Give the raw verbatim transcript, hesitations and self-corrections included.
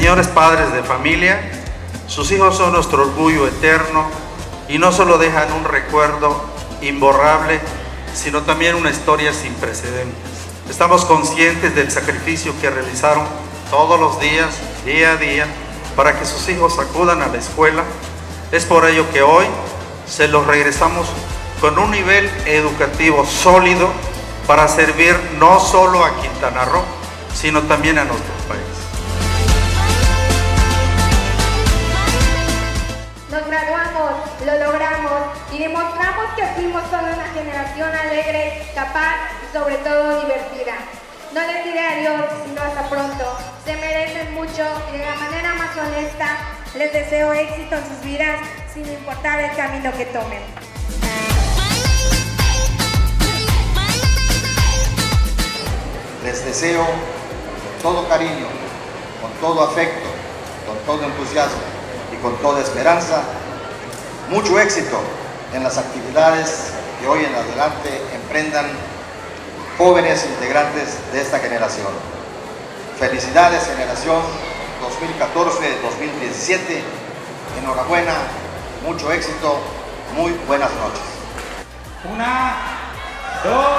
Señores padres de familia, sus hijos son nuestro orgullo eterno y no solo dejan un recuerdo imborrable, sino también una historia sin precedentes. Estamos conscientes del sacrificio que realizaron todos los días, día a día, para que sus hijos acudan a la escuela. Es por ello que hoy se los regresamos con un nivel educativo sólido para servir no solo a Quintana Roo, sino también a nuestro país. Nos graduamos, lo logramos y demostramos que fuimos toda una generación alegre, capaz y sobre todo divertida. No les diré adiós, sino hasta pronto. Se merecen mucho y de la manera más honesta les deseo éxito en sus vidas, sin importar el camino que tomen. Les deseo con todo cariño, con todo afecto, con todo entusiasmo y con toda esperanza, mucho éxito en las actividades que hoy en adelante emprendan jóvenes integrantes de esta generación. Felicidades, generación dos mil catorce dos mil diecisiete. Enhorabuena, mucho éxito, muy buenas noches. Una, dos.